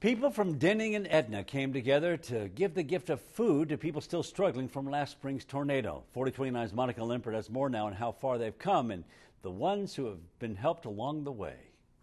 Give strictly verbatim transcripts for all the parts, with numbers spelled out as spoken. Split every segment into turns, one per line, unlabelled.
People from Denning and Etna came together to give the gift of food to people still struggling from last spring's tornado. forty twenty-nine's Monica Limpert has more now on how far they've come and the ones who have been helped along the way.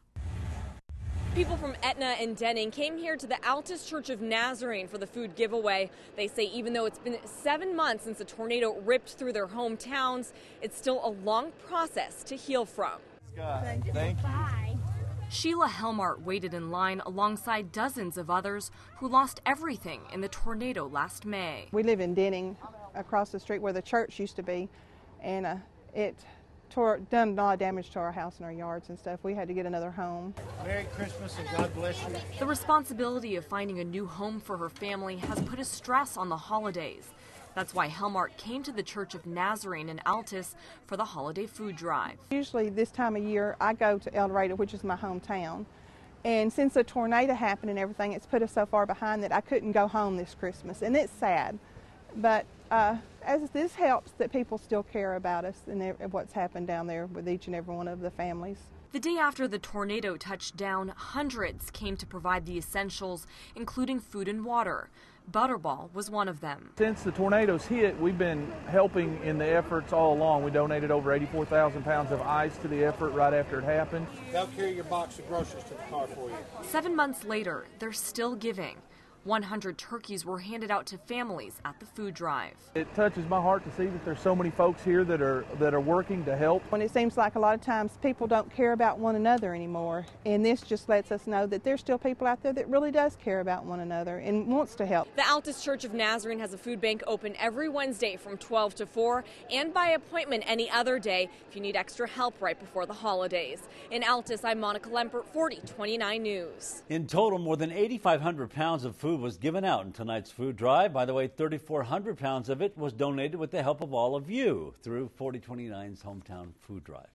People from Etna and Denning came here to the Altus Church of Nazarene for the food giveaway. They say even though it's been seven months since the tornado ripped through their hometowns, it's still a long process to heal from.
Thank you. Thank you.
Sheila Helmart waited in line alongside dozens of others who lost everything in the tornado last May.
We live in Denning, across the street where the church used to be, and uh, it tore, done a lot of damage to our house and our yards and stuff. We had to get another home.
Merry Christmas and God bless you.
The responsibility of finding a new home for her family has put a stress on the holidays. That's why Helmart came to the Church of Nazarene in Altus for the holiday food drive.
Usually this time of year I go to El Dorado, which is my hometown. And since the tornado happened and everything, it's put us so far behind that I couldn't go home this Christmas. And it's sad. But uh, as this helps that people still care about us and what's happened down there with each and every one of the families.
The day after the tornado touched down, hundreds came to provide the essentials, including food and water. Butterball was one of them.
Since the tornadoes hit, we've been helping in the efforts all along. We donated over eighty-four thousand pounds of ice to the effort right after it happened.
They'll carry your box of groceries to the car for you.
Seven months later, they're still giving. one hundred turkeys were handed out to families at the food drive.
It touches my heart to see that there's so many folks here that are that are working to help.
When it seems like a lot of times people don't care about one another anymore, and this just lets us know that there's still people out there that really does care about one another and wants to help.
The Altus Church of Nazarene has a food bank open every Wednesday from twelve to four and by appointment any other day if you need extra help right before the holidays. In Altus, I'm Monica Limpert, forty twenty-nine News.
In total, more than eighty-five hundred pounds of food was given out in tonight's food drive. By the way, thirty-four hundred pounds of it was donated with the help of all of you through forty twenty-nine's Hometown Food Drive.